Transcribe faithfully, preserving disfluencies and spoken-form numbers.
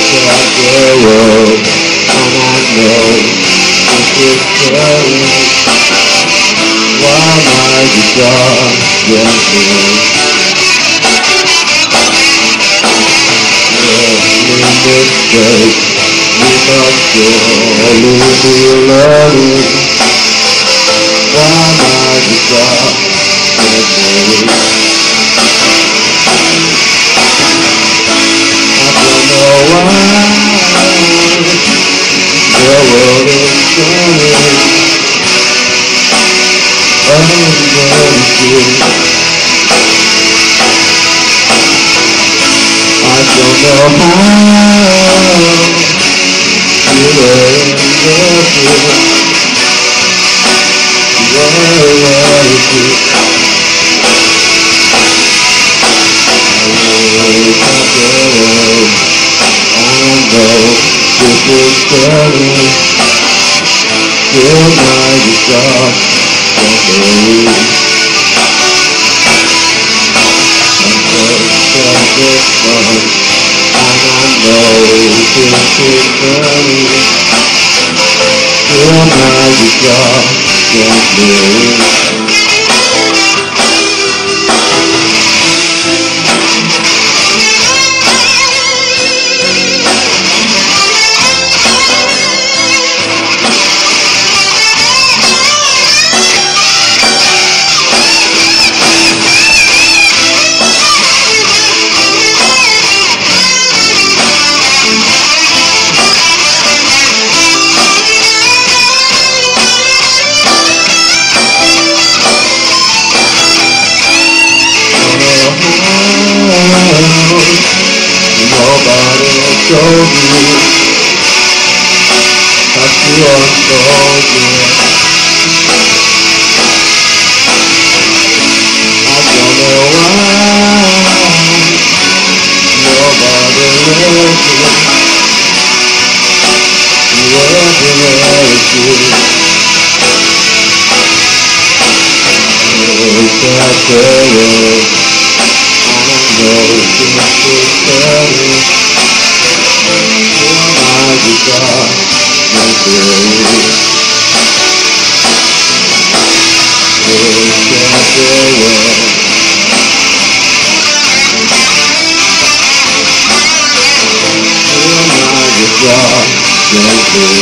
the world, and I know this is scary. While my guitar gets me, every mistake we must surely be learning. While my guitar gets me, the world is turning, I'm going to. I don't know how you were in the field. Where were you? I wake up there, I know this is turning. Feel my guitar gently. I'm just this fun, and I know this is turning. Feel my guitar gently. Nobody told me how to unfold it. I don't know why nobody loves me. Everywhere is you. It's that terror, and I know this is turning. Feel my guitar gently. It's that terror. Feel my guitar gently.